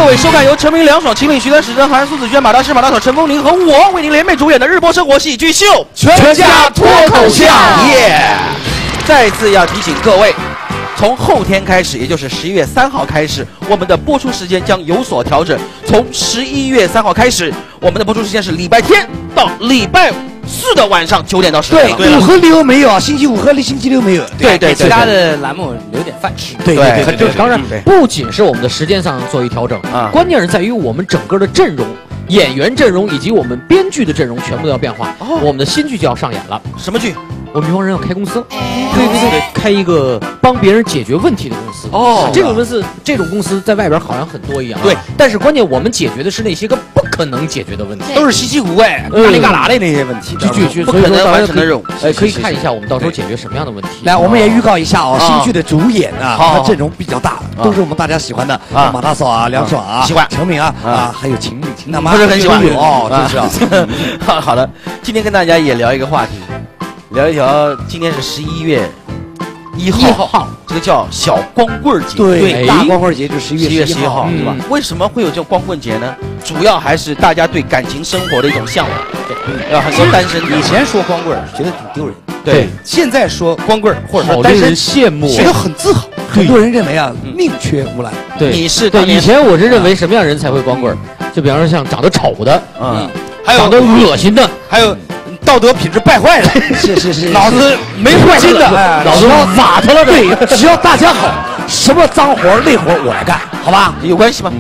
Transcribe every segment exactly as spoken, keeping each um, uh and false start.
位收看由陈明、梁爽、秦岭、徐丹、史真、韩、苏子轩、马大师、马大嫂、陈风林和我为您联袂主演的日播生活喜剧秀《 全家脱口秀》 耶！再次要提醒各位。 从后天开始，也就是十一月三号开始，我们的播出时间将有所调整。从十一月三号开始，我们的播出时间是礼拜天到礼拜四的晚上九点到十点。 对，五和六没有，星期五和星期六没有。 对对对， 其他的栏目留点饭吃。 对对对对， 当然不仅是我们的时间上做一调整啊，关键是在于我们整个的阵容。 演员阵容以及我们编剧的阵容全部都要变化，哦、我们的新剧就要上演了。 什么剧？ 我们一帮人要开公司，对对对，开一个帮别人解决问题的公司。哦，这种公司，这种公司在外边好像很多一样。对，但是关键我们解决的是那些个不可能解决的问题， 都是稀奇古怪、嘎里嘎啦的那些问题， 剧剧不可能完成的任务。 哎，可以看一下我们到时候解决什么样的问题。 来，我们也预告一下哦，新剧的主演啊，他阵容比较大，都是我们大家喜欢的啊，马大嫂啊，梁爽啊， 喜欢， 陈明啊，啊，还有秦岭、秦大妈， 不是很喜欢哦，就是啊。 好好的，今天跟大家也聊一个话题。 聊一聊，今天是十一月一号，这个叫小光棍节， 对，大光棍节就十一月十一号， 是吧？为什么会有这种光棍节呢？主要还是大家对感情生活的一种向往。对，很多单身以前说光棍觉得挺丢人， 对， 现在说光棍或者说单身， 羡慕， 觉得很自豪。很多人认为啊，宁缺毋滥。 对， 你是对。以前我是认为什么样人才会光棍？就比方说像长得丑的，嗯，还有长得恶心的， 还有。 道德品质败坏的，是是是，脑子没坏心的，脑子洒脱了。对，只要大家好，什么脏活累活我来干，好吧？ 有关系吗？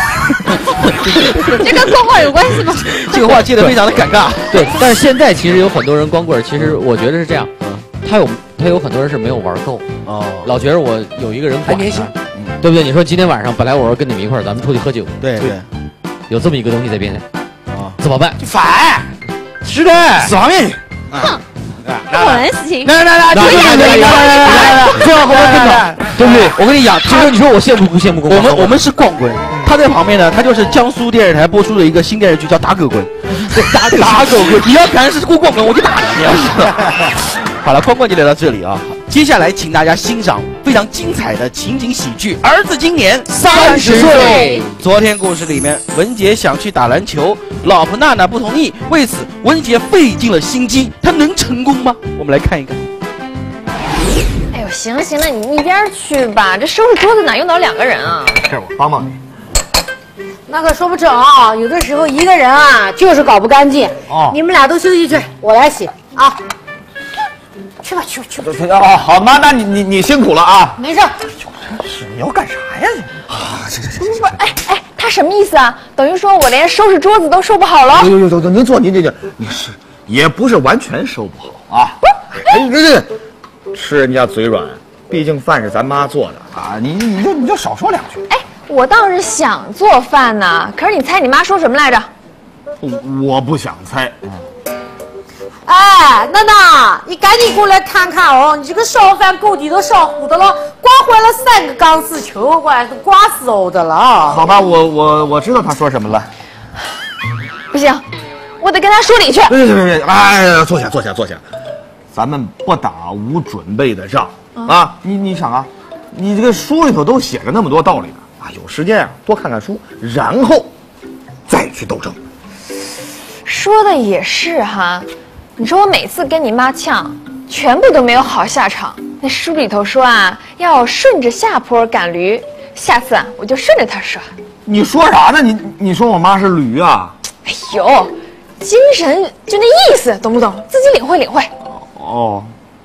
这跟光棍有关系吗？ 这个话接得非常的尴尬。 对，但是现在其实有很多人光棍，其实我觉得是这样，他有他有很多人是没有玩够哦，老觉得我有一个人管他，对不对？你说今天晚上本来我说跟你们一块儿咱们出去喝酒， 对对， 有这么一个东西在边上，啊，怎么办？ 就反。 是的，死亡面具。 哼，不可能事情。 来来来，来来来来来， 这样和我跟着，对不对？我跟你讲，就说你说我羡慕不羡慕光棍？ 我们我们是光棍，他在旁边呢，他就是江苏电视台播出的一个新电视剧，叫《打狗棍》。打打狗棍，你要敢是过光棍，我就打你。好了，光棍就聊到这里啊。接下来，请大家欣赏非常精彩的情景喜剧《儿子今年三十岁》。昨天故事里面，文杰想去打篮球，老婆娜娜不同意，为此文杰费尽了心机，他能成功吗？我们来看一看。 哎呦，行了行了，你一边去吧，这收拾桌子哪用得了两个人啊？ 这我帮帮你。 那可说不准啊，有的时候一个人啊就是搞不干净。哦，你们俩都休息去，我来洗啊。 去吧去吧去吧！ 哦，好妈，那你你你辛苦了啊！ 没事。 是你要干啥呀？啊，这这这！ 哎哎，他什么意思啊？等于说我连收拾桌子都收不好了？ 有有有有，您坐您这这，你是也不是完全收不好啊。哎，这这吃人家嘴软，毕竟饭是咱妈做的啊。你你就你就少说两句。 哎，我倒是想做饭呢，可是你猜你妈说什么来着？ 我不想猜。嗯哎，娜娜，你赶紧过来看看哦！你这个烧饭锅底都烧糊的了，刮坏了三个钢丝球，我都刮死我的了。 好吧，我我我知道他说什么了。 不行，我得跟他说理去。 别别别别！哎，坐下坐下坐下，咱们不打无准备的仗啊！你你想啊，你这个书里头都写着那么多道理呢啊，有时间啊多看看书，然后再去斗争。 说的也是哈。 你说我每次跟你妈呛，全部都没有好下场。那书里头说啊，要顺着下坡赶驴，下次啊我就顺着他说。 你说啥呢？你你说我妈是驴啊？ 哎呦，精神就那意思，懂不懂？自己领会领会。 哦。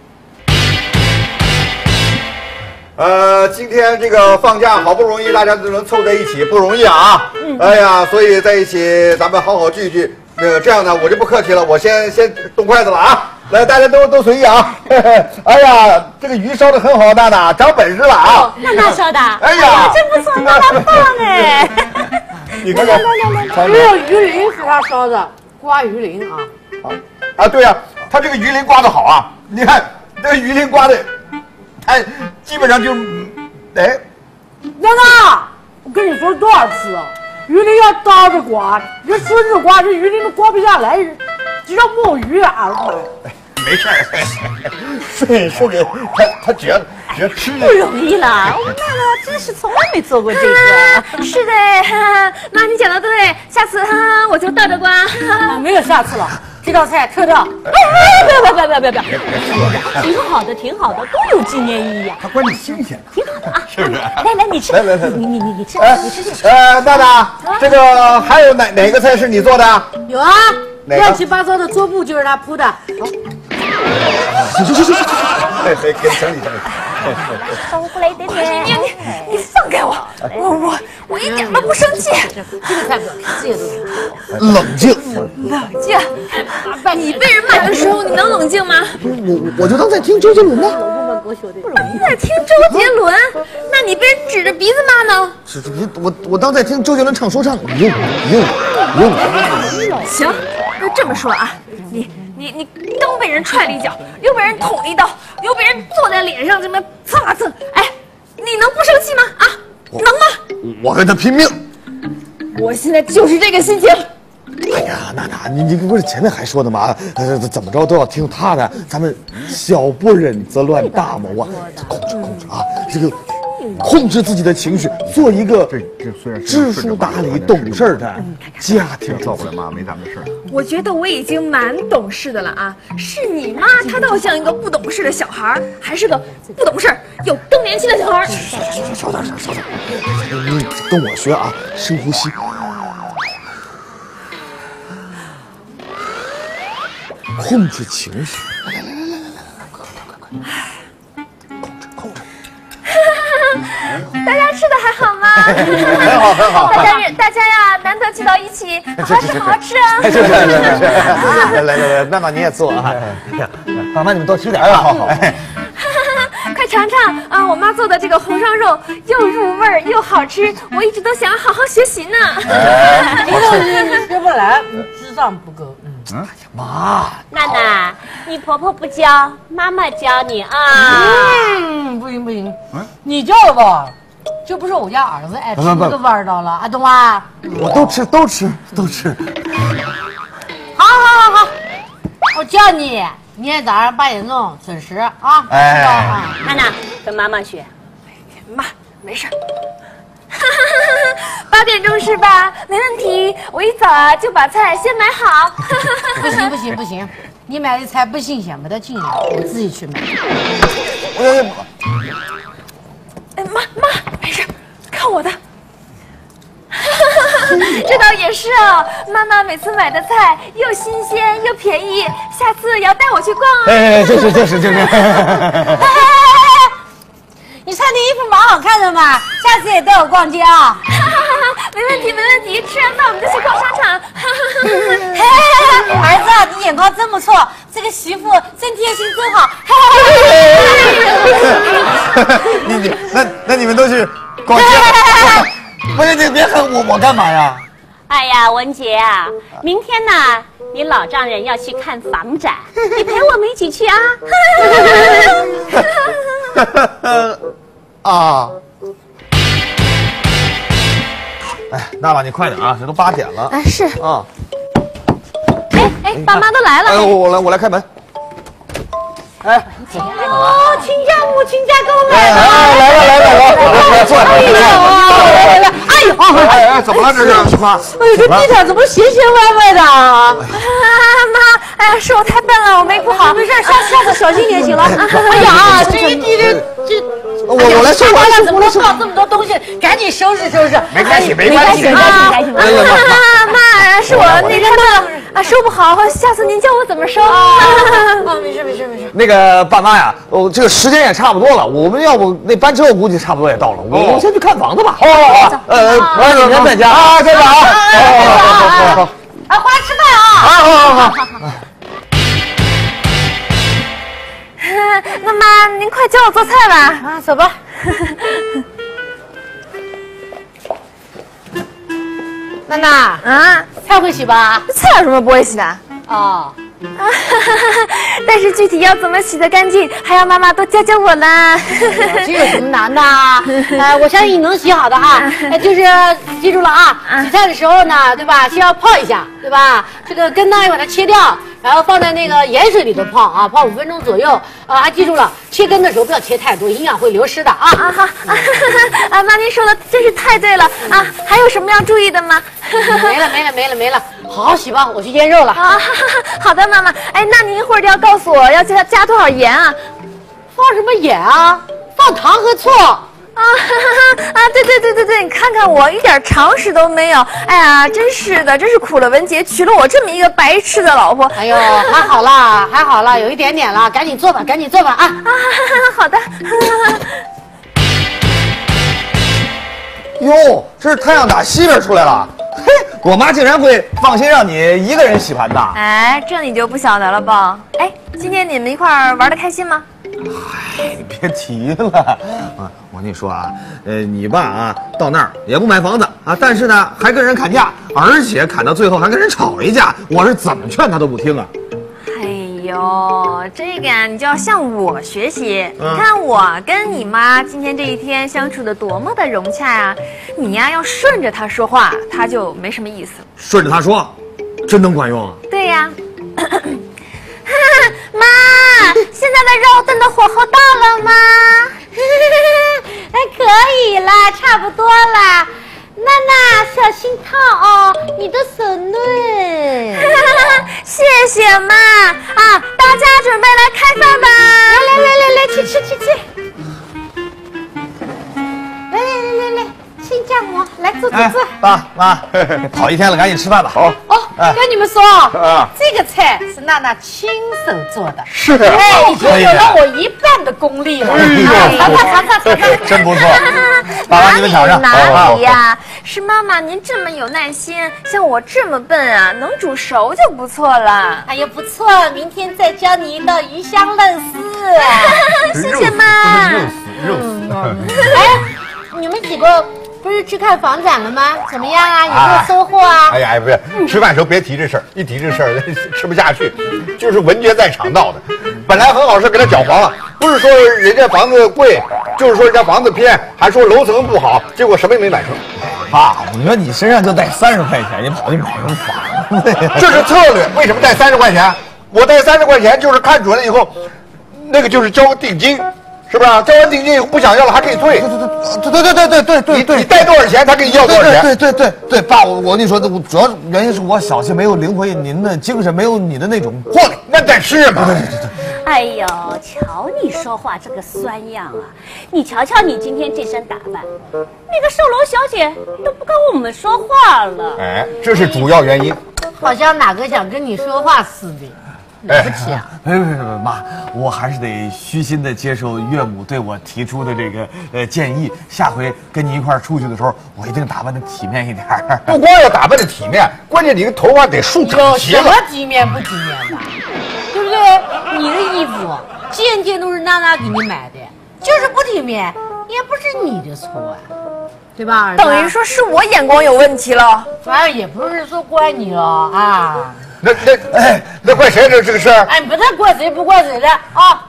呃，今天这个放假好不容易大家都能凑在一起，不容易啊！嗯、哎呀，所以在一起咱们好好聚聚。 呃，这样呢，我就不客气了，我先先动筷子了啊！来，大家都都随意啊！哎呀，这个鱼烧的很好，娜娜长本事了啊！ 娜娜烧的， 哎呀， 真不错，娜娜棒哎！ 你看看， 这个鱼鳞是他烧的，刮鱼鳞啊！ 啊啊，对呀，他这个鱼鳞刮的好啊！你看这个鱼鳞刮的，哎，基本上就，哎， 娜娜，我跟你说多少次？ 鱼鳞要倒着刮，你顺着刮，这鱼鳞都刮不下来，这叫摸鱼啊！ 没事儿，顺顺着他他只要只要吃不容易了，我们娜娜真是从来没做过这个。 是的，妈你讲的对，下次哈我就倒着刮。 没有下次了，这道菜撤掉。 不要不要不要不要不要不要， 挺好的，挺好的，都有纪念意义啊。 他关键新鲜， 挺好的啊， 是不是？ 来来，你吃， 来来来你你你你吃，你吃这。 呃，娜娜，这个还有哪哪个菜是你做的？ 有啊，乱七八糟的桌布就是他铺的。 行行行行行，对对，给整理整理。 收不来点点，你你你放开我，我我我一点都不生气。 这个菜不要看，这些都是。 冷静， 冷静。你被人骂的时候，你能冷静吗？ 我我就当在听周杰伦呢。 在听周杰伦，那你被人指着鼻子骂呢？ 是是，我我当在听周杰伦唱说唱，用用用。 行，那这么说啊，你你你刚被人踹了一脚，又被人捅了一刀，又被人坐在脸上这么蹭啊蹭，哎，你能不生气吗？啊，能吗？ 我跟他拼命。 我现在就是这个心情。 哎呀，娜娜，你你不是前面还说的吗？呃，怎么着都要听他的，咱们小不忍则乱大谋啊！控制控制啊，这个控制自己的情绪，做一个知书达理、懂事的家庭。照顾了妈，没咱们的事儿。 我觉得我已经蛮懂事的了啊，是你妈她倒像一个不懂事的小孩，还是个不懂事又更年期的小孩。 稍等稍等，你跟我学啊，深呼吸。控制情绪，来来来来来来，快快快快，控制控制。 大家吃的还好吗？ 很好很好。 大家大家呀，难得聚到一起，好好吃好好吃啊！ 是是是是。来来来，娜娜你也坐啊。爸妈你们多吃点啊。好好。 快尝尝啊！我妈做的这个红烧肉又入味儿又好吃，我一直都想要好好学习呢。 这个你学不来，智商不够。 嗯，妈， 娜娜，你婆婆不教，妈妈教你啊。 嗯，不行不行，你教的吧，就不是我家儿子爱吃那个味儿道了，啊，懂吗？ 我都吃都吃都吃。 好好好好，我教你，明天早上八点钟准时啊。 哎， 娜娜跟妈妈学。 妈，没事。八点钟是吧？没问题，我一早啊就把菜先买好。 不行不行不行，你买的菜不新鲜，没得劲了，我自己去买。 哎妈妈，没事，看我的。这倒也是啊，妈妈每次买的菜又新鲜又便宜，下次也要带我去逛啊。 哎，就是就是就是。 你穿的衣服蛮好看的嘛，下次也带我逛街啊！ 没问题，没问题，吃完饭我们就去逛商场。 儿子，你眼光真不错，这个媳妇真贴心，真好。 你你那那你们都去逛街？不是，你别喊我，我干嘛呀？ 哎呀，文杰啊，明天呢，你老丈人要去看房展，你陪我们一起去啊！ 啊！哎，娜娜，你快点啊，这都八点了。 哎，是啊。 哎哎，爸妈都来了。 哎，我我来，我来开门。哎， 哦，亲家母、亲家公来了！ 哎，来了来了，我我坐来。哎呦， 哎哎，怎么了这是？妈， 哎呦，这地毯怎么斜斜歪歪的？啊妈，哎呀，是我太笨了，我没顾好。 没事，下下次小心点行了。哎呀，这一地这这， 我我来收，我来怎么能放这么多东西？赶紧收拾收拾。 没关系，没关系， 没关系，没关系。 妈妈，是我那天的啊，收不好，下次您教我怎么收。 啊，没事没事没事。 那个爸妈呀，哦，这个时间也差不多了，我们要不那班车我估计差不多也到了，我我先去看房子吧。好好好，呃，儿子您在家啊，在哪啊？好好好好好。 啊，回来吃饭啊！ 好好好好。 那妈，您快教我做菜吧。 啊，走吧。娜娜， 啊， 菜会洗吧？ 菜有什么不会洗的？ 哦， 啊，但是具体要怎么洗得干净，还要妈妈多教教我呢。 这有什么难的啊？呃，我相信你能洗好的哈。哎，就是记住了啊，洗菜的时候呢，对吧？先要泡一下，对吧？这个根呢要把它切掉，然后放在那个盐水里头泡啊，泡五分钟左右。啊，还记住了，切根的时候不要切太多，营养会流失的啊。 啊好，啊妈，您说的真是太对了啊！还有什么要注意的吗？ 没了没了没了没了，好好洗吧，我去腌肉了。 啊，好的，妈妈。哎，那您一会儿就要告诉我要加加多少盐啊？ 放什么盐啊？放糖和醋。 啊啊！对对对对对，你看看我一点常识都没有。哎呀，真是的，真是苦了文杰，娶了我这么一个白痴的老婆。 哎呦，还好啦，还好啦，有一点点了，赶紧做吧，赶紧做吧啊！ 啊，好的。 哟，这是太阳打西边出来了。嘿，我妈竟然会放心让你一个人洗盘的。 哎，这你就不晓得了吧？哎，今天你们一块儿玩得开心吗？ 嗨，别提了啊！我跟你说啊，呃，你爸啊到那儿也不买房子啊，但是呢还跟人砍价，而且砍到最后还跟人吵一架，我是怎么劝他都不听啊。 哎呦，这个呀，你就要向我学习。 嗯、 你看我跟你妈今天这一天相处的多么的融洽呀！你呀要顺着她说话，她就没什么意思。 顺着她说，真能管用啊？ 对呀。妈，现在的肉炖的火候到了吗？ 哎，可以啦，差不多啦。娜娜，小心烫哦，你的手嫩。 谢谢妈啊！大家准备来开饭吧！ 来来来来，去吃吃吃。来来来来来，亲家母，来坐坐坐。 爸妈，跑一天了，赶紧吃饭吧。好。 哦，跟你们说，这个菜是娜娜亲手做的。 是。 哎，已经有了我一半的功力了。尝尝尝尝尝尝， 真不错。爸妈，你们尝尝。 哪里呀？是妈妈您这么有耐心，像我这么笨啊，能煮熟就不错了。 哎呀，不错，明天再教你一道鱼香肉丝。 谢谢妈。 肉丝，肉丝。 哎，你们几个不是去看房展了吗？怎么样啊？有没有收获啊？ 哎呀，不是，吃饭时候别提这事儿，一提这事儿吃不下去。就是文杰在场闹的，本来很好事给他搅黄了，不是说人家房子贵，就是说人家房子偏，还说楼层不好，结果什么也没买成。 爸，你说你身上就带三十块钱，你跑去买什么房子呀？ 这是策略。为什么带三十块钱？我带三十块钱就是看准了以后，那个就是交定金。是不是、啊？交完定金以后不想要了还可以退。 对对对对对对对对对， 你带多少钱，他给你要多少钱。 对对对对对，爸，我我跟你说，主要原因是我小气，没有领会您的精神，没有你的那种魄力。 那得是嘛。 对对对对。 哎呦，瞧你说话这个酸样啊！你瞧瞧你今天这身打扮，那个售楼小姐都不跟我们说话了。 哎，这是主要原因。 好像哪个想跟你说话似的。对不起啊！ 别别别别，妈，我还是得虚心的接受岳母对我提出的这个呃建议。下回跟你一块儿出去的时候，我一定打扮的体面一点。 不光要打扮的体面，关键你的头发得梳整齐了。 有什么体面不体面的？对不对？你的衣服件件都是娜娜给你买的，就是不体面，也不是你的错啊，对吧？儿子等于说是我眼光有问题了。 反正也不是说怪你了啊。 那那哎，那怪谁这这个事儿？ 哎，不太怪谁不怪谁的啊！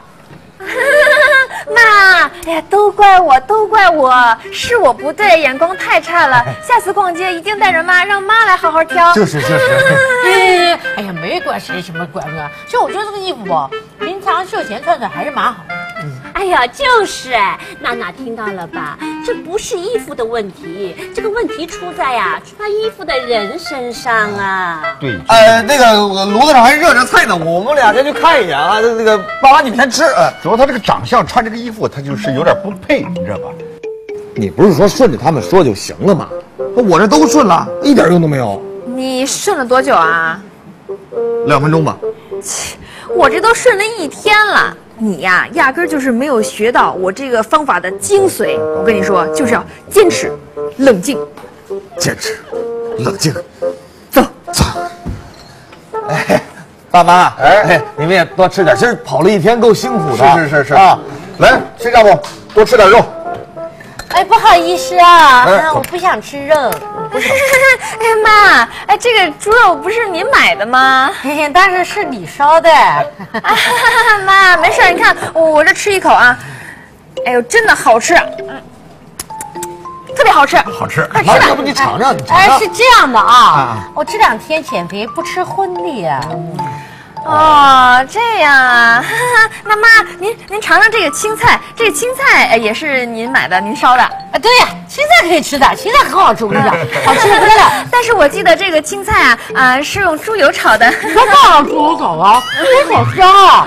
妈，哎呀，都怪我，都怪我，是我不对，眼光太差了。下次逛街一定带着妈，让妈来好好挑。 就是就是。 哎，哎呀，没怪谁什么怪不怪。其实我觉得这个衣服吧，平常秀前穿穿还是蛮好的。 嗯，哎呀，就是哎，娜娜听到了吧？这不是衣服的问题，这个问题出在呀、啊，穿衣服的人身上啊。 对， 呃，那个炉子上还热着菜呢，我们俩先去看一眼啊。那个爸妈，你们先吃。呃， 主要他这个长相，穿这个衣服，他就是有点不配，你知道吧？你不是说顺着他们说就行了吗？ 我这都顺了，一点用都没有。 你顺了多久啊？ 两分钟吧。 我这都顺了一天了。你呀，压根儿就是没有学到我这个方法的精髓。我跟你说，就是要坚持、冷静、 坚持、冷静。 走走。哎，爸妈，哎，你们也多吃点，今儿跑了一天，够辛苦的。 是是是是啊，来，崔丈夫，多吃点肉。 哎，不好意思啊，哎、我不想吃肉。 不是。 哎呀妈，哎，这个猪肉不是您买的吗？ 嘿嘿，但是是你烧的。 啊，妈，没事，你看我我这吃一口啊，哎呦，真的好吃，嗯，特别好吃， 好吃。 快吃吧。 要不你尝尝，你尝哎， 尝。 是这样的啊，我这两天减肥不吃荤的呀。 哦，这样啊，哈哈，那妈，您您尝尝这个青菜，这个青菜呃也是您买的，您烧的。 啊，对呀，青菜可以吃的，青菜很好吃，我跟你讲，好吃多了。 但是我记得这个青菜啊啊是用猪油炒的。 别搞猪油搞啊，猪油好香啊。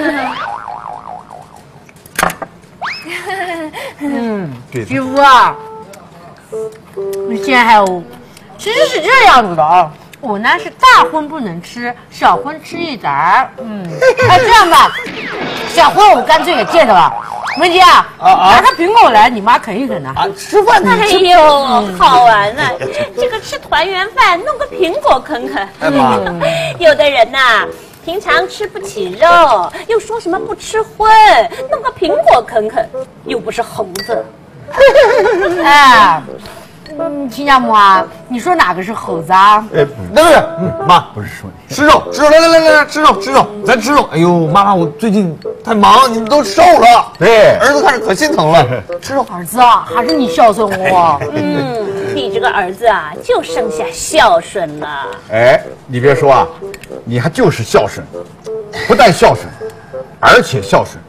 嗯，媳妇啊，你现在还有，其实是这样子的啊。我呢是大荤不能吃，小荤吃一点儿。嗯，哎，这样吧，小荤我干脆也戒了吧。文杰啊，拿个苹果来，你妈啃一啃呢。 啊，吃饭你哎吃。 呦，好玩呢、这个吃团圆饭弄个苹果啃啃。 哎妈， 有的人呐、平常吃不起肉，又说什么不吃荤，弄个苹果啃啃，又不是猴子。 哎，嗯，亲家母啊，你说哪个是猴子啊？ 哎，对对对，嗯，妈不是说你吃肉，吃肉，来来来来来，吃肉吃肉，咱吃肉。哎呦，妈，我最近太忙，你们都瘦了，对，儿子看着可心疼了。吃肉， 儿子啊，还是你孝顺我。 嗯，你这个儿子啊，就剩下孝顺了。 哎，你别说啊，你还就是孝顺，不但孝顺，而且孝顺。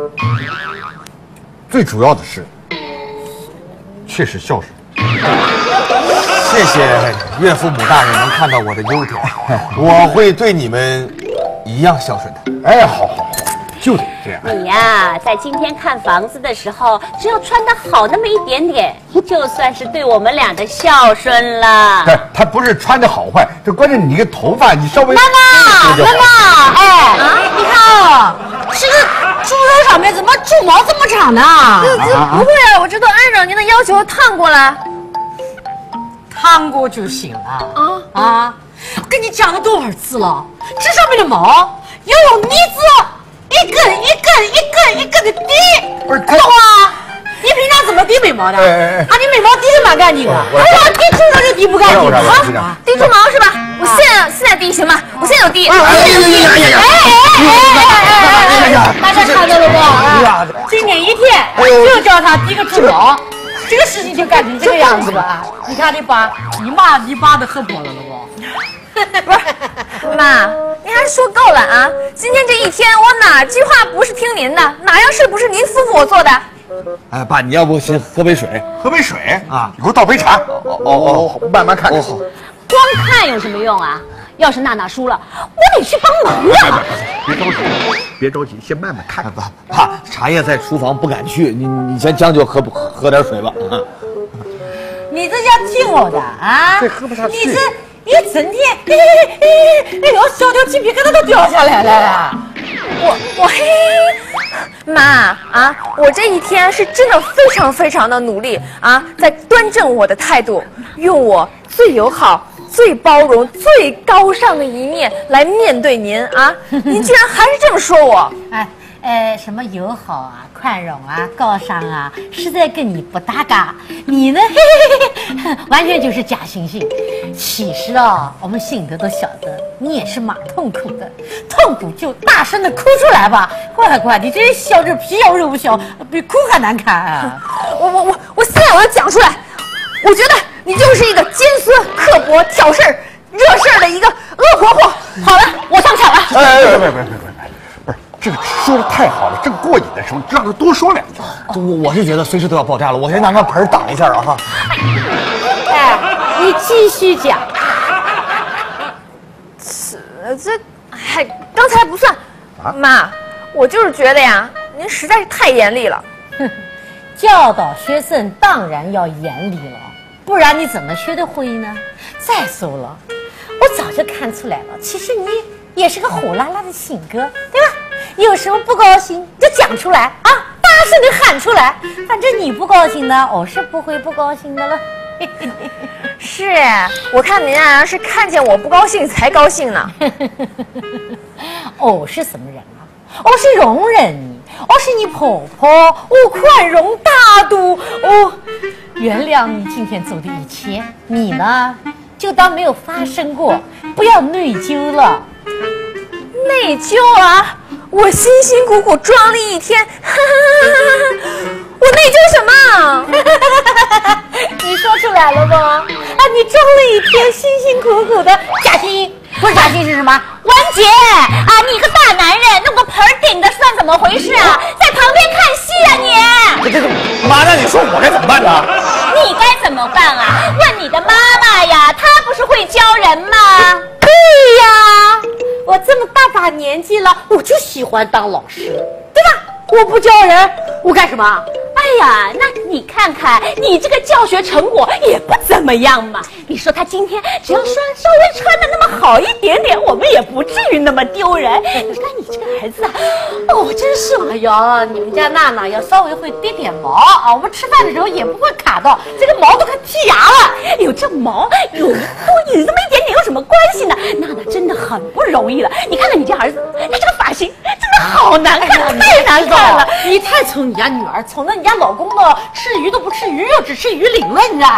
最主要的是，确实孝顺。谢谢岳父母大人能看到我的优点，我会对你们一样孝顺的。哎，好好好，就得这样。 你呀、在今天看房子的时候，只要穿得好那么一点点，就算是对我们俩的孝顺了。 对，他不是穿的好坏，这关键你这个头发，你稍微妈妈，妈妈，哎， 啊你看啊，这个猪肉上面怎么猪毛这么长呢？ 不会啊，我这都按照您的要求烫过了。 烫过就行了。啊啊！我跟你讲了多少次了，这上面的毛要用腻子一根一根一根一根的滴， 不是懂吗？你平常怎么滴眉毛的？ 哎哎哎啊，你眉毛滴的蛮干净的， 我哎呀，滴猪肉就滴不干净了我啊！ 滴猪毛是吧？我现在现在滴行吗？我现在有滴。 哎呀呀呀呀！ 哎呀，大家看到了不啊？今天一天就叫他滴个猪毛，这个事情就干成这个样子了啊！你看你把你妈你爸都喝破了了不？ 不是，妈，您还说够了啊！今天这一天，我哪句话不是听您的？哪样事不是您吩咐我做的？ 哎，爸，你要不先喝杯水？喝杯水啊！你给我倒杯茶。哦哦哦，慢慢看。哦，好。 光看有什么用啊？要是娜娜输了，我得去帮忙啊！ 别着急，别着急，先慢慢看。爸，爸，茶叶在厨房不敢去，你你先将就喝喝喝点水吧。啊， 你这叫听我的啊！ 这喝不下去你这一整天，哎哎哎，我小条鸡皮疙瘩都掉下来了。 我我嘿，妈啊，我这一天是真的非常非常的努力啊，在端正我的态度，用我最友好、最包容、最高尚的一面来面对您啊！您居然还是这么说我， 哎，呃，什么友好啊、宽容啊、高尚啊，实在跟你不搭嘎。你呢，嘿嘿嘿嘿，完全就是假惺惺。其实啊，我们心里都晓得，你也是蛮痛苦的，痛苦就大声的哭出来吧。乖乖，你这小这皮要肉不小，比哭还难看啊！ 我我我我现在我要讲出来，我觉得你就是一个尖酸刻薄、挑事儿、惹事儿的一个恶婆婆。好了，我上场了。 哎哎，别别别别别别，不是这个说的太好了，正过瘾的时候，让他多说两句。我我是觉得随时都要爆炸了，我先拿个盆挡一下啊哈。 哎，你继续讲。 呃，这还刚才不算， 啊妈，我就是觉得呀，您实在是太严厉了。 教导学生当然要严厉了，不然你怎么学得会呢？再说了，我早就看出来了，其实你也是个火辣辣的性格，对吧？有什么不高兴就讲出来啊，大声的喊出来，反正你不高兴呢，我是不会不高兴的了。 是，我看您啊是看见我不高兴才高兴呢。 我是什么人啊？我是容忍你， 我是你婆婆，我宽容大度，我原谅你今天做的一切。你呢，就当没有发生过，不要内疚了。 内疚啊！我辛辛苦苦装了一天，哈哈哈哈我内疚什么？ 你说出来了吗？啊，你装了一天辛辛苦苦的假心，不是假心是什么？ 文杰啊，你个大男人弄个盆顶的算怎么回事啊？在旁边看戏啊你！ 这这妈，那你说我该怎么办呢？ 你该怎么办啊？问你的妈妈呀，她不是会教人吗？ 对呀，我这么大把年纪了，我就喜欢当老师，对吧？我不教人，我干什么？ 哎呀，那你看看你这个教学成果也不怎么样嘛。你说他今天只要穿稍微穿的那么好一点点，我们也不至于那么丢人。你看你这个儿子啊， 哦，真是，哎呀，你们家娜娜要稍微会滴点毛啊，我们吃饭的时候也不会卡到，这个毛都快剔牙了。 哎呦，这毛有多有这么一点点有什么关系呢？娜娜真的很不容易了。你看看你这儿子，他这个发型真的好难看，哎、太难看了。 你太宠你家女儿，宠的你家老公呢，吃鱼都不吃鱼肉，只吃鱼鳞了，你知道？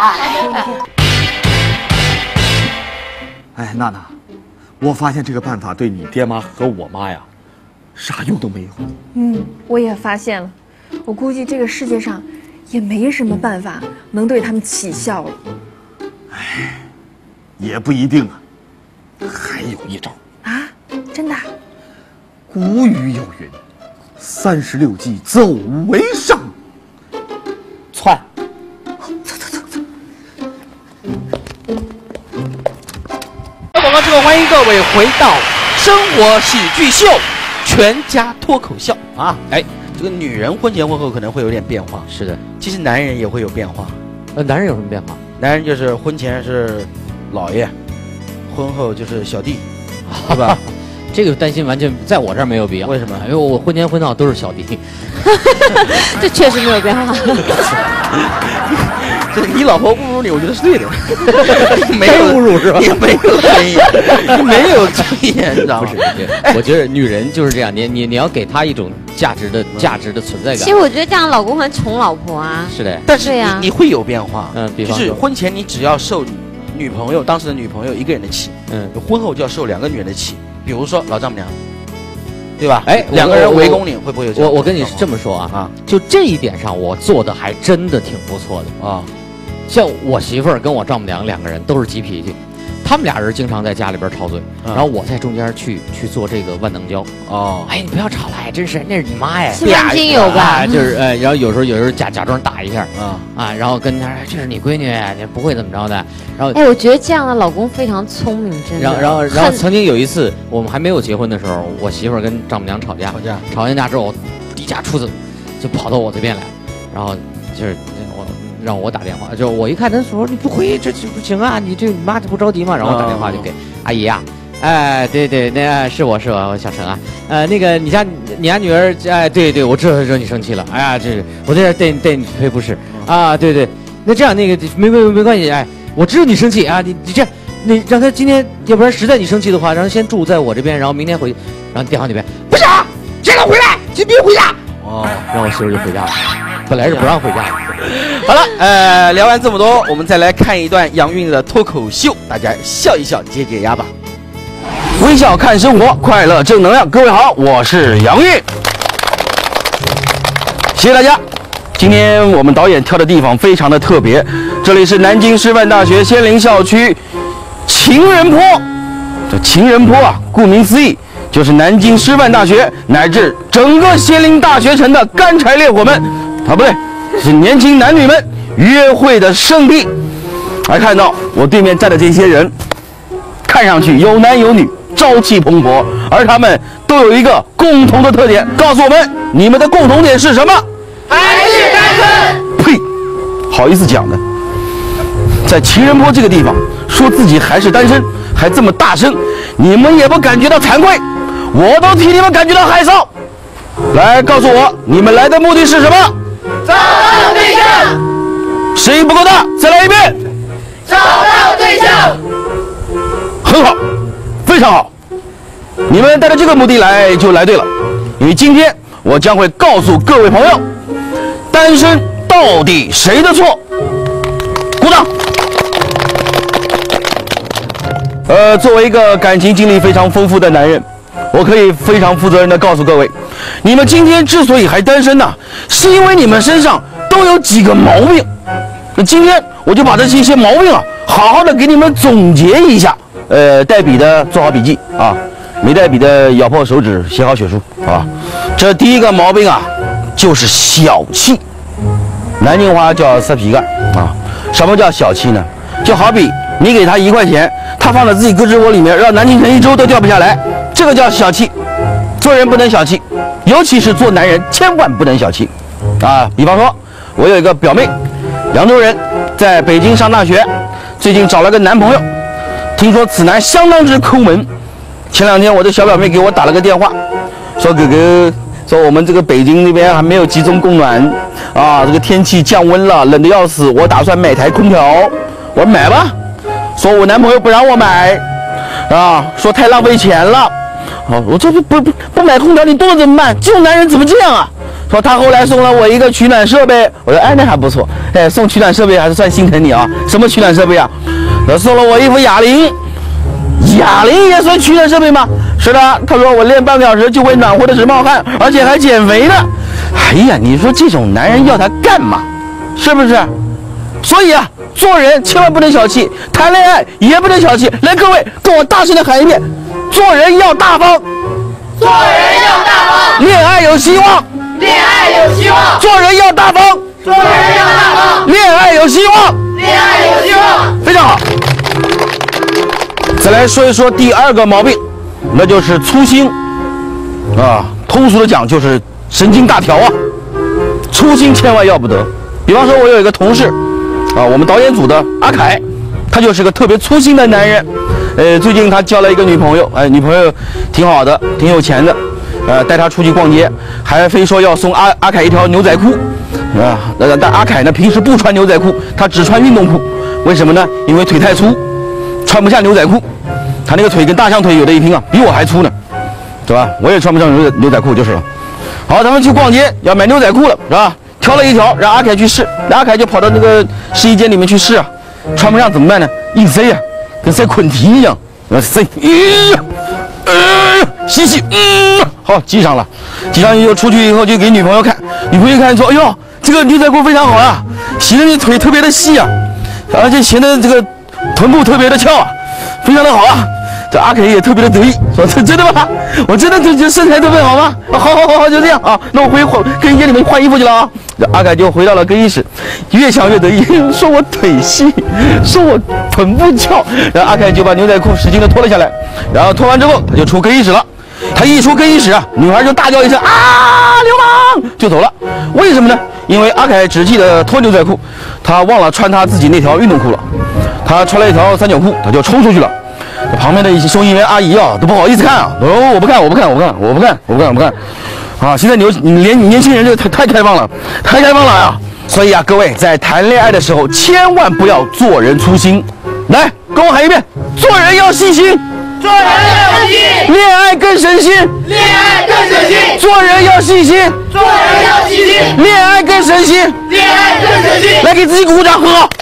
哎，娜娜，我发现这个办法对你爹妈和我妈呀，啥用都没有。 嗯，我也发现了，我估计这个世界上也没什么办法能对他们起效了。 哎，也不一定啊，还有一招啊？真的？ 古语有云：“三十六计，走为上。”窜， 走走走走。 广告之后，欢迎各位回到生活喜剧秀全家脱口秀啊！哎，这个女人婚前婚后可能会有点变化， 是的， 其实男人也会有变化。 呃，男人有什么变化？ 男人就是婚前是老爷，婚后就是小弟，对吧？ 这个担心完全在我这儿没有必要。 为什么？ 因为我婚前婚后都是小弟， 这确实没有变化。 这你老婆侮辱你，我觉得是对的。没有侮辱是吧？ 也没有尊严，没有尊严，你知道吗？ 不是，我觉得女人就是这样，你你你要给她一种价值的价值的存在感。 其实我觉得这样老公很宠老婆啊。 是的， 但是你、啊、你会有变化。 嗯，比方就是婚前你只要受女朋友当时的女朋友一个人的气，嗯，婚后就要受两个女人的气。比如说老丈母娘，对吧？ 哎， 两个人围攻你，会不会有这样？ 我我跟你这么说啊，啊，就这一点上，我做的还真的挺不错的啊。像我媳妇儿跟我丈母娘两个人都是急脾气，他们俩人经常在家里边吵嘴，嗯、然后我在中间去去做这个万能胶。哦，哎，你不要吵了，哎，真是那是你妈呀， 是万金油吧？ 啊、就是呃，然后有时候有时候假假装打一下，啊、嗯、啊，然后跟他这是你闺女，你不会怎么着的。然后， 哎，我觉得这样的老公非常聪明，真的。 然后然后然后曾经有一次，我们还没有结婚的时候，我媳妇儿跟丈母娘吵架， 吵架吵完架之后，离家出走，就跑到我这边来，然后就是我让我打电话，就我一看他说你不回这这不行啊，你这你妈这不着急吗？然后我打电话就给、哦、阿姨啊。哎，对对，那是我是我小陈啊，呃，那个你家你家女儿，哎，对对，我知道惹你生气了，哎呀，这是我在这带带你赔不是啊，对对，那这样那个没没没关系，哎，我知道你生气啊，你你这样，你让他今天，要不然实在你生气的话，让他先住在我这边，然后明天回，然后电话那边不是啊，现在回来，先别回家，哦，然后我媳妇就回家了，本来是不让回家的。 好了，呃，聊完这么多，我们再来看一段杨运的脱口秀，大家笑一笑，解解压吧。微笑看生活，快乐正能量。各位好，我是杨运，谢谢大家。今天我们导演挑的地方非常的特别，这里是南京师范大学仙林校区情人坡。这情人坡啊，顾名思义，就是南京师范大学乃至整个仙林大学城的干柴烈火们啊，不对，是年轻男女们约会的圣地。来看到我对面站的这些人，看上去有男有女，朝气蓬勃，而他们都有一个共同的特点，告诉我们你们的共同点是什么？ 还是单身。 呸，好意思讲的，在情人坡这个地方说自己还是单身，还这么大声，你们也不感觉到惭愧？我都替你们感觉到害臊。来告诉我，你们来的目的是什么？ 找到对象。 声音不够大，再来一遍。 找到对象。 很好，非常好。你们带着这个目的来就来对了，因为今天我将会告诉各位朋友，单身到底谁的错？鼓掌。呃，作为一个感情经历非常丰富的男人，我可以非常负责任地告诉各位，你们今天之所以还单身呢，是因为你们身上都有几个毛病。那今天我就把这些些毛病啊，好好的给你们总结一下。呃，带笔的做好笔记啊，没带笔的咬破手指写好血书啊。这第一个毛病啊，就是小气，南京话叫色皮干啊。什么叫小气呢？就好比你给他一块钱，他放在自己胳肢窝里面，让南京城一周都掉不下来，这个叫小气。做人不能小气，尤其是做男人，千万不能小气啊。比方说，我有一个表妹，扬州人，在北京上大学，最近找了个男朋友。听说此男相当之抠门，前两天我的小表妹给我打了个电话，说哥哥，说我们这个北京那边还没有集中供暖啊，这个天气降温了，冷得要死，我打算买台空调。我说买吧，说我男朋友不让我买，啊，说太浪费钱了。啊，我这不不不不买空调你冻了怎么办？这种男人怎么这样啊？说他后来送了我一个取暖设备，我说哎那还不错，哎送取暖设备还是算心疼你啊。什么取暖设备啊？他送了我一副哑铃，哑铃也算取暖设备吗？是的，他说我练半个小时就会暖和的直冒汗，而且还减肥呢。哎呀，你说这种男人要他干嘛？是不是？所以啊，做人千万不能小气，谈恋爱也不能小气。来，各位跟我大声的喊一遍：做人要大方， 做人要大方， 恋爱有希望， 恋爱有希望， 做人要大方， 做人要大方， 恋爱有希望， 恋爱有希望。 非常好。再来说一说第二个毛病，那就是粗心啊。通俗的讲就是神经大条啊，粗心千万要不得。比方说，我有一个同事啊，我们导演组的阿凯，他就是个特别粗心的男人。呃，最近他交了一个女朋友，哎，女朋友挺好的，挺有钱的，呃，带他出去逛街，还非说要送阿阿凯一条牛仔裤，啊，但但阿凯呢平时不穿牛仔裤，他只穿运动裤，为什么呢？因为腿太粗，穿不下牛仔裤，他那个腿跟大象腿有的一拼啊，比我还粗呢，是吧？我也穿不上牛仔牛仔裤就是了。好，他们去逛街要买牛仔裤了，是吧？挑了一条让阿凯去试，阿凯就跑到那个试衣间里面去试啊，穿不上怎么办呢？硬塞啊，跟塞捆蹄一样，塞，咦、呃，呃，吸气，嗯，好，系上了，系上以后出去以后就给女朋友看，女朋友一看说，哎呦，这个牛仔裤非常好啊，显得你腿特别的细啊，而且显得这个臀部特别的翘啊，非常的好啊。这阿凯也特别的得意，说这真的吗？我真的就身材特别好吗？好好好好，就这样啊，那我回更衣间里面换衣服去了啊。这阿凯就回到了更衣室，越想越得意，说我腿细，说我臀部翘。然后阿凯就把牛仔裤使劲的脱了下来，然后脱完之后他就出更衣室了。他一出更衣室啊，女孩就大叫一声啊，流氓，就走了。为什么呢？因为阿凯只记得脱牛仔裤，他忘了穿他自己那条运动裤了。他穿了一条三角裤，他就冲出去了。旁边的一些收银员阿姨啊，都不好意思看啊，哦，我不看，我不看，我不看，我不看，我不看，我不看，啊！现在牛年年轻人这个太太开放了，太开放了啊！所以啊，各位在谈恋爱的时候，千万不要做人粗心。来，跟我喊一遍：做人要细心， 做人要细心， 恋爱更省心， 恋爱更省心， 做人要细心， 做人要细心， 恋爱更省心， 恋爱更省心。 来，给自己鼓鼓掌，很好。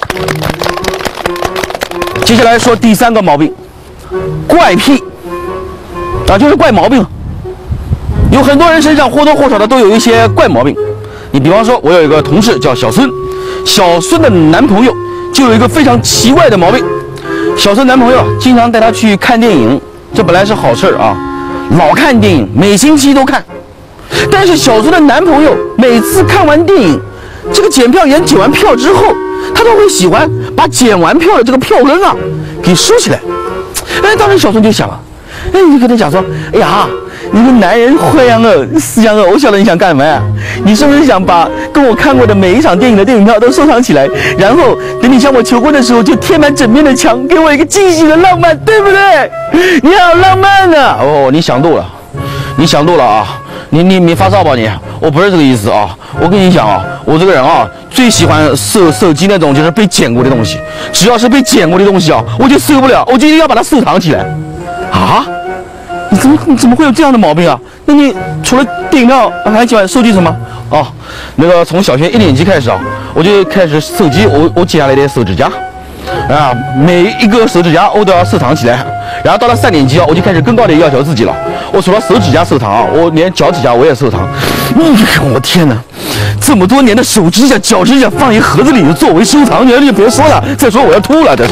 接下来说第三个毛病。怪癖啊，就是怪毛病。有很多人身上或多或少的都有一些怪毛病。你比方说，我有一个同事叫小孙，小孙的男朋友就有一个非常奇怪的毛病。小孙男朋友经常带她去看电影，这本来是好事啊，老看电影，每星期都看。但是小孙的男朋友每次看完电影，这个检票员检完票之后，他都会喜欢把检完票的这个票根啊给收起来。哎，当时小孙就想啊，哎，你跟他讲说，哎呀，你个男人坏样哦，死样哦，我晓得你想干嘛呀？你是不是想把跟我看过的每一场电影的电影票都收藏起来，然后等你向我求婚的时候就贴满整面的墙，给我一个惊喜的浪漫，对不对？你好浪漫啊！哦，你想多了，你想多了啊！你你你发烧吧你？我不是这个意思啊！我跟你讲啊，我这个人啊，最喜欢收收集那种就是被剪过的东西，只要是被剪过的东西啊，我就收不了，我就一定要把它收藏起来。啊？你怎么你怎么会有这样的毛病啊？那你除了电影票还喜欢收集什么？哦，那个从小学一年级开始啊，我就开始收集我我接下来的手指甲，啊，每一个手指甲我都要收藏起来。然后到了三年级啊，我就开始更高的要求自己了。我除了手指甲收藏啊，我连脚趾甲我也收藏。嗯，我天哪！这么多年的手指甲、脚趾甲放一盒子里作为收藏，你就别说了。再说我要吐了，这是。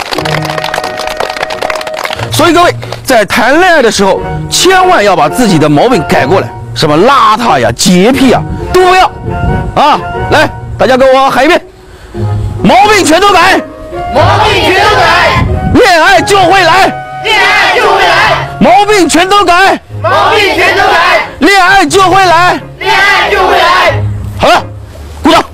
所以各位在谈恋爱的时候，千万要把自己的毛病改过来，什么邋遢呀、洁癖啊都不要啊！来，大家跟我喊一遍：毛病全都改， 毛病全都改， 恋爱就会来， 恋爱就会来， 毛病全都改， 毛病全都改， 恋爱就会来， 恋爱就会来。 好了，鼓掌。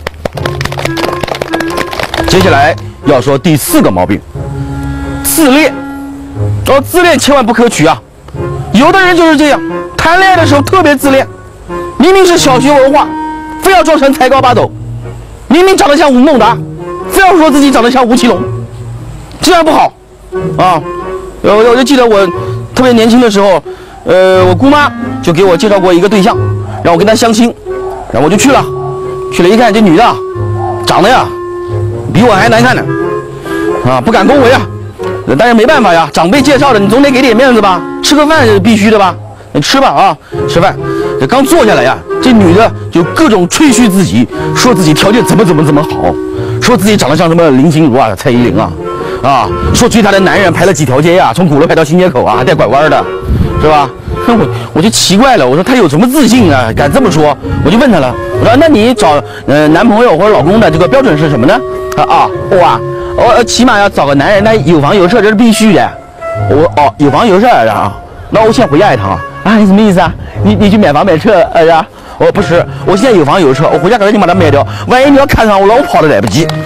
接下来要说第四个毛病，自恋。哦，自恋千万不可取啊！有的人就是这样，谈恋爱的时候特别自恋，明明是小学文化，非要装成才高八斗；明明长得像吴孟达，非要说自己长得像吴奇隆，这样不好啊！我我就记得我特别年轻的时候，呃，我姑妈就给我介绍过一个对象，让我跟他相亲，然后我就去了，去了一看，这女的长得呀比我还难看呢，啊，不敢恭维啊。但是没办法呀，长辈介绍的，你总得给点面子吧，吃个饭是必须的吧？你吃吧啊，吃饭。这刚坐下来呀，这女的就各种吹嘘自己，说自己条件怎么怎么怎么好，说自己长得像什么林心如啊、蔡依林啊，啊，说追她的男人排了几条街呀，从鼓楼排到新街口啊，还带拐弯的，是吧？我我就奇怪了，我说她有什么自信啊，敢这么说？我就问她了，我说那你找呃男朋友或者老公的这个标准是什么呢？啊啊，我啊。我起码要找个男人，那有房有车，这是必须的。我哦，有房有车啊，那我先回家一趟啊。啊，你什么意思啊？你你去买房买车是吧？我不是，我现在有房有车，我回家赶紧把它卖掉。万一你要看上我了，我跑都来不及。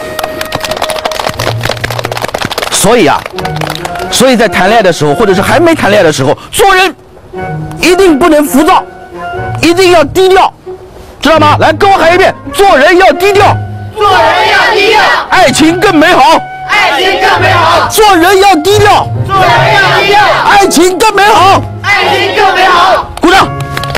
所以啊，所以在谈恋爱的时候，或者是还没谈恋爱的时候，做人一定不能浮躁，一定要低调，知道吗？来，跟我喊一遍：做人要低调。 做人要低调， 爱情更美好。 爱情更美好。 做人要低调， 做人要低调， 爱情更美好。 爱情更美好。 鼓掌。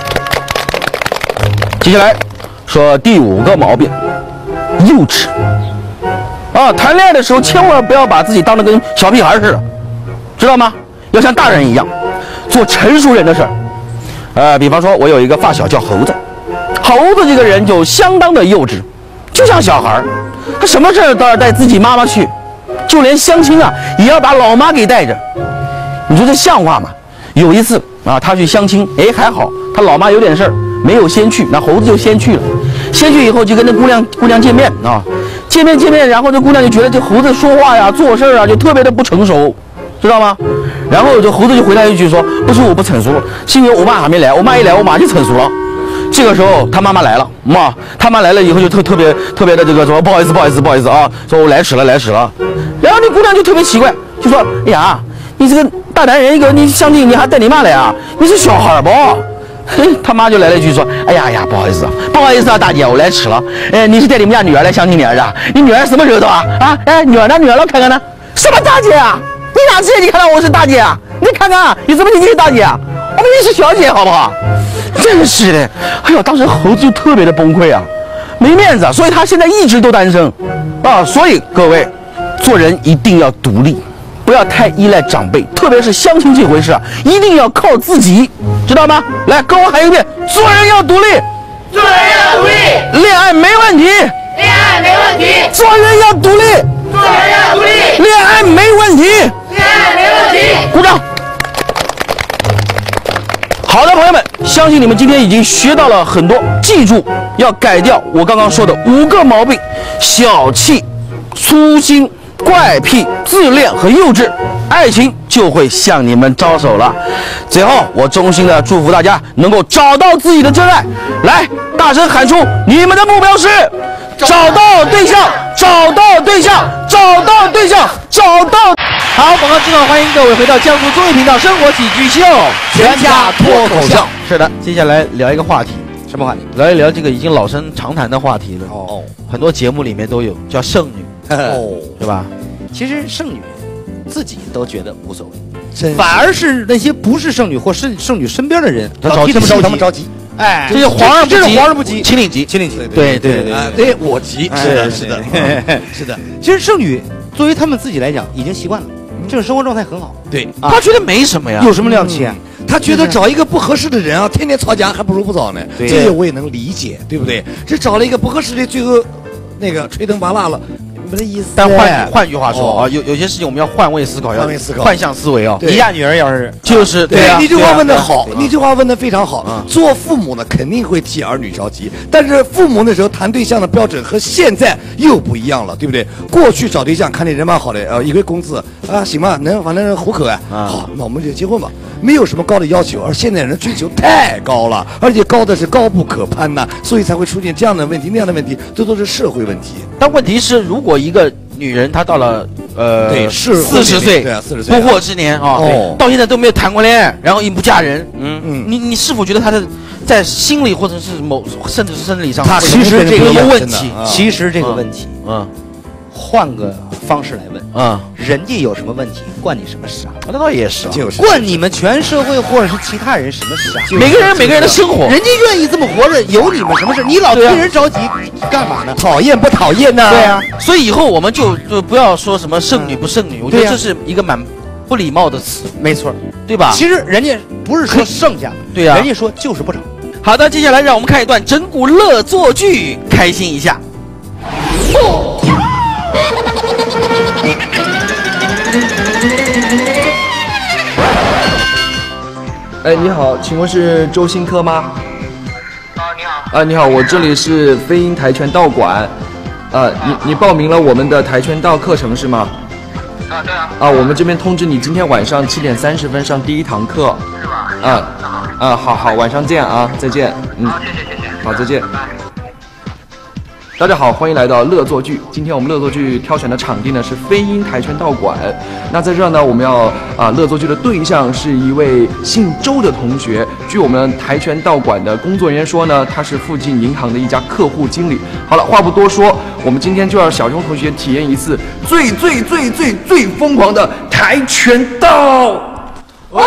接下来说第五个毛病，幼稚。啊，谈恋爱的时候千万不要把自己当得跟小屁孩似的，知道吗？要像大人一样，做成熟人的事儿。呃，比方说，我有一个发小叫猴子，猴子这个人就相当的幼稚。就像小孩儿，他什么事儿都要带自己妈妈去，就连相亲啊也要把老妈给带着。你说这像话吗？有一次啊，他去相亲，哎，还好他老妈有点事儿，没有先去，那猴子就先去了。先去以后就跟那姑娘姑娘见面啊，见面见面，然后这姑娘就觉得这猴子说话呀、做事啊就特别的不成熟，知道吗？然后这猴子就回答一句说：“不是我不成熟，是因为我妈还没来，我妈一来我马就成熟了。”这个时候他妈妈来了，妈，他妈来了以后就特特别特别的这个说不好意思不好意思不好意思啊，说我来迟了来迟了。然后那姑娘就特别奇怪，就说：“哎呀，你这个大男人一个，你相亲你还带你妈来啊？你是小孩不？”嘿，他妈就来了一句说：“哎呀呀，不好意思，不好意思啊，大姐，我来迟了。哎，你是带你们家女儿来相亲你儿子啊？你女儿什么时候到啊？啊，哎，女儿呢？女儿呢？看看呢？什么大姐啊？你哪次你看到我是大姐啊？你看看啊，你什么年纪是大姐啊？我们你是小姐好不好？真是的，哎呦，当时猴子就特别的崩溃啊，没面子啊，所以他现在一直都单身啊。所以各位，做人一定要独立。”不要太依赖长辈，特别是相亲这回事啊，一定要靠自己，知道吗？来，跟我喊一遍：做人要独立， 做人要独立， 恋爱没问题， 恋爱没问题， 做人要独立， 做人要独立， 恋爱没问题， 恋爱没问题。 鼓掌。好的，朋友们，相信你们今天已经学到了很多，记住要改掉我刚刚说的五个毛病：小气、粗心、怪癖、自恋和幼稚，爱情就会向你们招手了。最后，我衷心的祝福大家能够找到自己的真爱。来，大声喊出你们的目标是：找到对象，找到对象，找到对象，找到。好，广告之后欢迎各位回到江苏综艺频道《生活喜剧秀》 全家脱口秀。 是的，接下来聊一个话题，什么话题？聊一聊这个已经老生常谈的话题了。哦，很多节目里面都有，叫剩女。哦，是吧？其实剩女自己都觉得无所谓，反而是那些不是剩女或是剩女身边的人， 他着急， 他们着急， 他们着急。 哎， 这是皇上不急， 这是皇上不急， 亲领急， 亲领急。 对对对对，我急，是是的，是的。其实剩女作为他们自己来讲，已经习惯了，这种生活状态很好。 对， 他觉得没什么呀， 有什么了不起啊？ 他觉得找一个不合适的人啊，天天吵架还不如不找呢。这些我也能理解，对不对？这找了一个不合适的，最后那个吹灯拔蜡了。没的意思， 但换换句话说啊，有有些事情我们要换位思考，要换位思考， 换向思维啊。 你家女儿要是就是对，你这话问的好，你这话问的非常好。做父母呢，肯定会替儿女着急，但是父母那时候谈对象的标准和现在又不一样了，对不对？过去找对象看这人蛮好的，呃，一个工资啊，行吧，能反正糊口啊，好，那我们就结婚吧，没有什么高的要求。而现在人追求太高了，而且高的是高不可攀呐，所以才会出现这样的问题那样的问题，这都是社会问题。 但问题是，如果一个女人她到了呃对四十岁， 对四十岁不惑之年啊，到现在都没有谈过恋爱，然后也不嫁人，嗯嗯，你你是否觉得她的在心理或者是某甚至是生理上， 她其实这个问题， 其实这个问题， 嗯， 换个方式来问， 嗯， 人家有什么问题，关你什么事啊？ 那倒也是， 就是关你们全社会或者是其他人什么事啊？ 每个人每个人的生活， 人家愿意这么活着，有你们什么事？你老替人着急，干嘛呢？讨厌不讨厌呢？ 对啊，所以以后我们就就不要说什么剩女不剩女，我觉得这是一个蛮不礼貌的词， 没错， 对吧？ 其实人家不是说剩下的， 对呀， 人家说就是不找。 好的，接下来让我们看一段整蛊乐作剧，开心一下。 哎，你好，请问是周新科吗？ 啊，你好。 啊，你好，我这里是飞鹰跆拳道馆。啊，你你报名了我们的跆拳道课程是吗？ 啊，对啊。 啊，我们这边通知你今天晚上七点三十分上第一堂课。 是吧？ 啊，啊，好好，晚上见啊，再见。嗯。 好，谢谢谢谢。 好，再见。 拜拜。 大家好，欢迎来到乐作剧。今天我们乐作剧挑选的场地呢是飞鹰跆拳道馆。那在这儿呢，我们要啊乐作剧的对象是一位姓周的同学。据我们跆拳道馆的工作人员说呢，他是附近银行的一家客户经理。好了，话不多说，我们今天就让小周同学体验一次最最最最最疯狂的跆拳道。哇！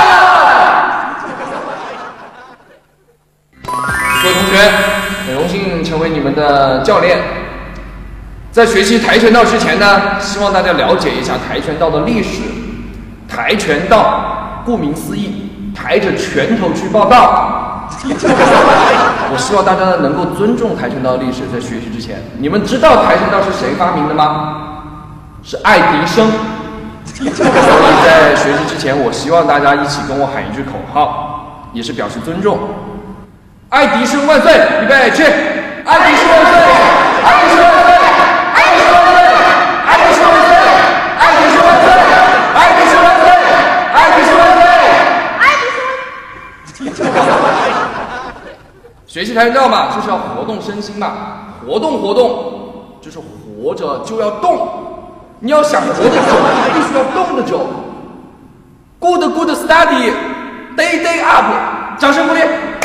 各位同学，很荣幸成为你们的教练。在学习跆拳道之前呢，希望大家了解一下跆拳道的历史。跆拳道顾名思义，抬着拳头去报道。我希望大家能够尊重跆拳道历史。在学习之前，你们知道跆拳道是谁发明的吗？是爱迪生。所以在学习之前，我希望大家一起跟我喊一句口号，也是表示尊重。爱迪生万岁！预备起！爱迪生万岁！爱迪生万岁！爱迪生万岁！爱迪生万岁！爱迪生万岁！爱迪生万岁！爱迪生万岁！爱迪生万岁！学习跆拳道嘛，就是要活动身心嘛，活动活动，就是活着就要动。你要想活得久，必须要动得久。Good good study, day day up， 掌声鼓励。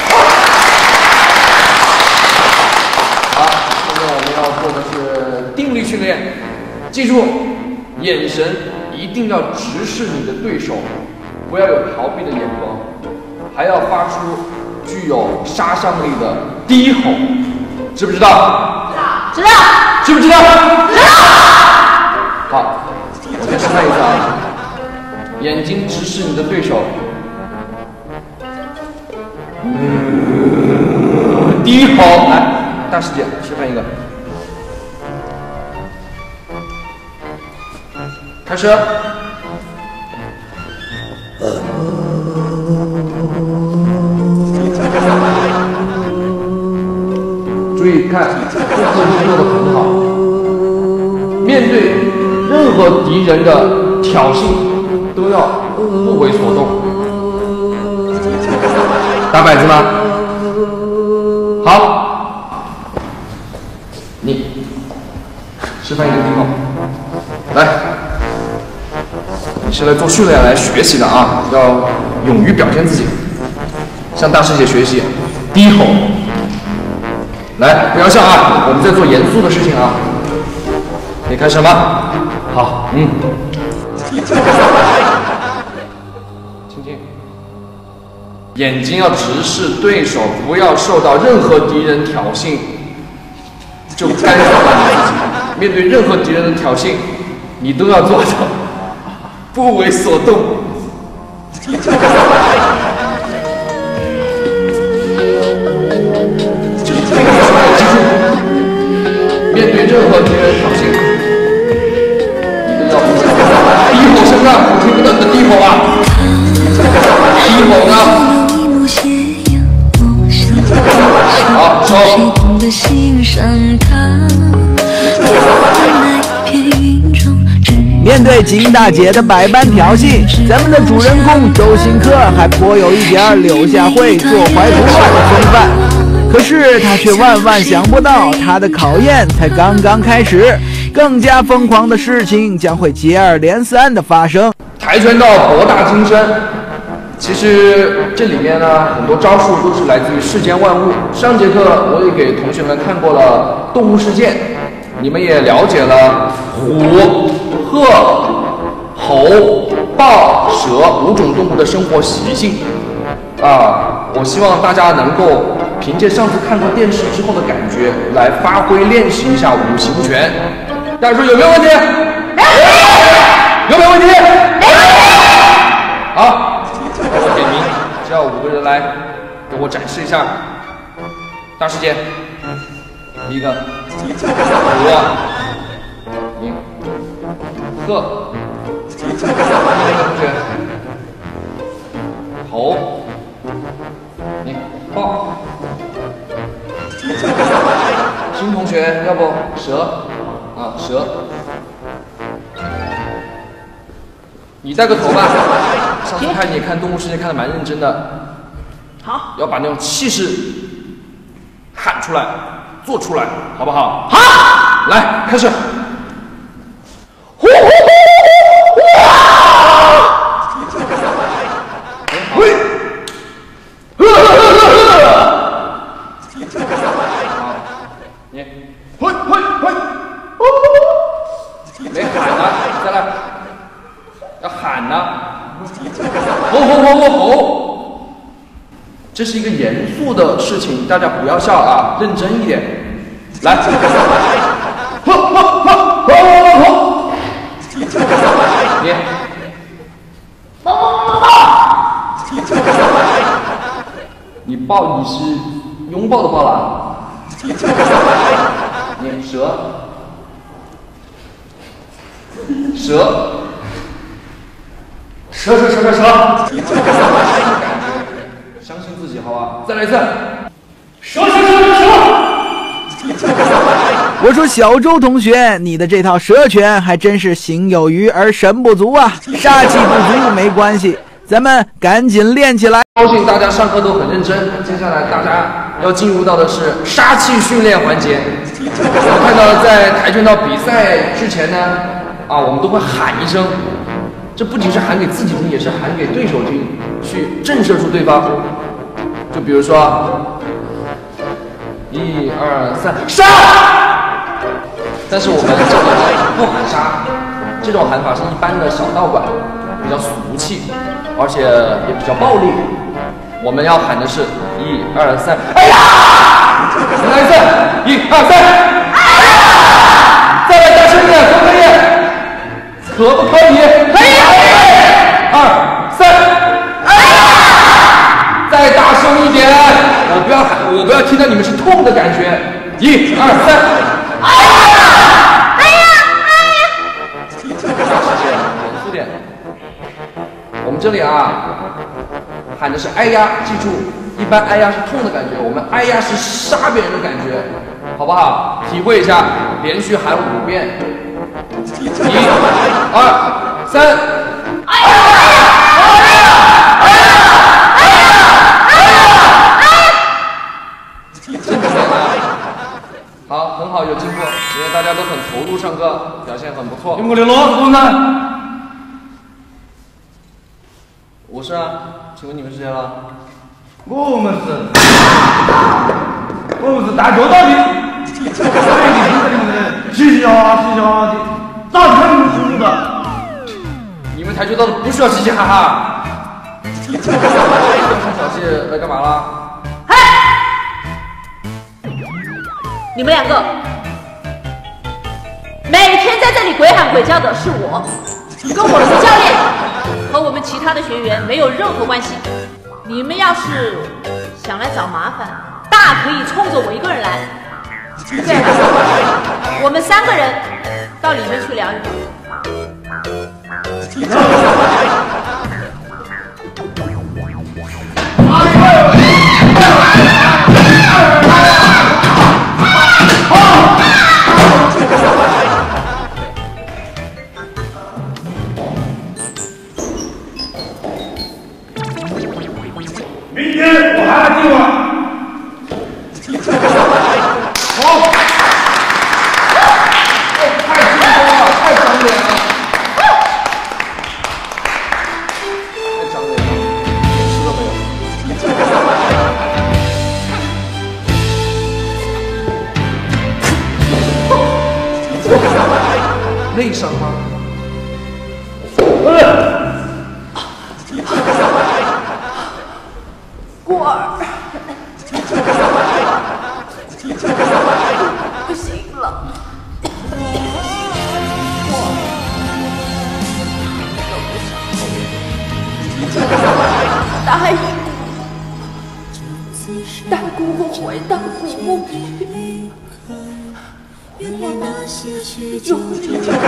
好，现在我们要做的是定力训练，记住，眼神一定要直视你的对手，不要有逃避的眼光，还要发出具有杀伤力的低吼，知不知道？ 知道。 知不知道？知道。好，我再示范一次啊，眼睛直视你的对手，嗯，低吼，来。大师姐，示范一个，开始。注意看，这姿势做得很好。面对任何敌人的挑衅，都要不为所动。打摆子吗？好。你示范一个低吼，来，你是来做训练来学习的啊，要勇于表现自己，向大师姐学习，低吼，来，不要笑啊，我们在做严肃的事情啊，可以开始吗？好，嗯， 听听，眼睛要直视对手，不要受到任何敌人挑衅，就干扰到你自己。面对任何敌人的挑衅，你都要做到不为所动。面对任何敌人挑衅，你都要低吼声啊！我听不到你的低吼啊！低吼啊！好，手。 面对金大姐的百般挑衅，咱们的主人公周星克还颇有一点柳下惠做怀徒儿的风范。可是他却万万想不到，他的考验才刚刚开始，更加疯狂的事情将会接二连三的发生。 跆拳道博大精深，其实这里面呢很多招数都是来自于世间万物。上节课我也给同学们看过了动物世界，你们也了解了虎、鹤、猴、豹、蛇五种动物的生活习性。啊，我希望大家能够凭借上次看过电视之后的感觉来发挥练习一下五行拳。大家说有没有问题？有没有问题？好，我点名，只要五个人来给我展示一下。大师姐，第一个虎，你鹤，第二个同学猴。你豹，新同学要不蛇啊蛇，你带个头吧。上次看你看动物世界看得蛮认真的，好，要把那种气势喊出来，做出来，好不好？好，来开始。呼呼呼！喂！你，嘿嘿嘿，没喊呢，再来，要喊呢，吼吼吼吼吼！这是一个严肃的事情，大家不要笑啊，认真一点。来，吼吼吼吼吼吼！你，你抱你是拥抱的抱啦。你蛇，蛇，蛇蛇蛇蛇蛇，相信自己，好吧？再来一次，蛇蛇蛇蛇蛇。 我说小周同学，你的这套蛇拳还真是形有余而神不足啊！杀气不足没关系，咱们赶紧练起来。 高兴大家上课都很认真，接下来大家要进入到的是杀气训练环节。我们看到在跆拳道比赛之前呢，啊，我们都会喊一声，这不仅是喊给自己听，也是喊给对手听，去震慑住对方。就比如说，一二三，杀！但是我们这里不喊杀，这种喊法是一般的小道馆，比较俗气，而且也比较暴力。我们要喊的是一二三，哎呀！再来一次，一二三，哎呀！再来大声一点，可不可以？可不可以？可以！二三，哎呀！再大声一点，我不要喊，我不要听到你们是痛的感觉。一二三，哎呀！哎呀！哎呀！严肃点，我们这里啊。喊的是哎呀，记住，一般哎呀是痛的感觉，我们哎呀是杀别人的感觉，好不好？体会一下，连续喊五遍，一、二、三，哎呀，哎呀，哎呀，哎呀，哎呀，哎呀，真体面啊！好，很好，有进步，因为大家都很投入上课，表现很不错。你们给我联络，同志们。我是啊，请问你们是谁了？ 我们是，我们是大脚道的，哎，你们这里面嘻嘻哈哈，嘻嘻哈哈的，咋看你们的？ 你们因为跆拳道的不需要嘻嘻哈哈。小气来干嘛了？ 嘿，你们两个每天在这里鬼喊鬼叫的是我，跟我是教练，和我们其他的学员没有任何关系。你们要是想来找麻烦，大可以冲着我一个人来。对了，我们三个人到里面去聊一会儿。 明天我还来计划。好。太轻松了，太长脸了。太长脸了，吃了没有？内伤吗？ 过儿，不行了，答应带姑姑回到古墓里，我们永远。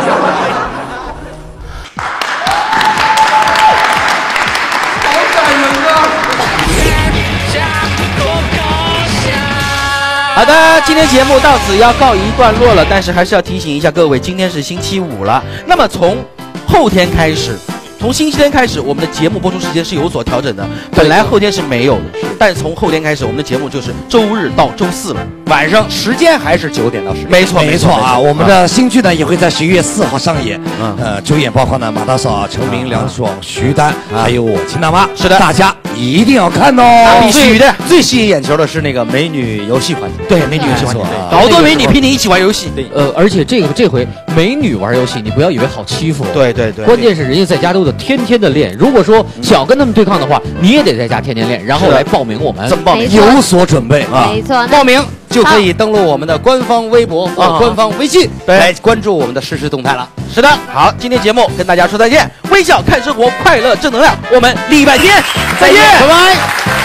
好的，今天节目到此要告一段落了，但是还是要提醒一下各位，今天是星期五了。那么从后天开始，从星期天开始，我们的节目播出时间是有所调整的。本来后天是没有的，但从后天开始，我们的节目就是周日到周四了， 晚上时间还是九点到十点。 没错， 没错啊！我们的新剧呢也会在十一月四号上演。嗯，呃，主演包括呢马大嫂、陈明、梁爽、徐丹，还有我亲大妈。 是的， 大家一定要看哦！ 必须的。最吸引眼球的是那个美女游戏环节。 对，美女游戏环节，好多美女陪你一起玩游戏。 对，呃，而且这个这回美女玩游戏，你不要以为好欺负。 对对对。 关键是人家在家都得天天的练。如果说想跟他们对抗的话，你也得在家天天练，然后来报名我们。 怎么报名？ 有所准备啊！ 没错， 报名就可以登录我们的官方微博或官方微信来关注我们的实时动态了。 是的，好，今天节目跟大家说再见，微笑看生活，快乐正能量，我们礼拜天再见， 拜拜。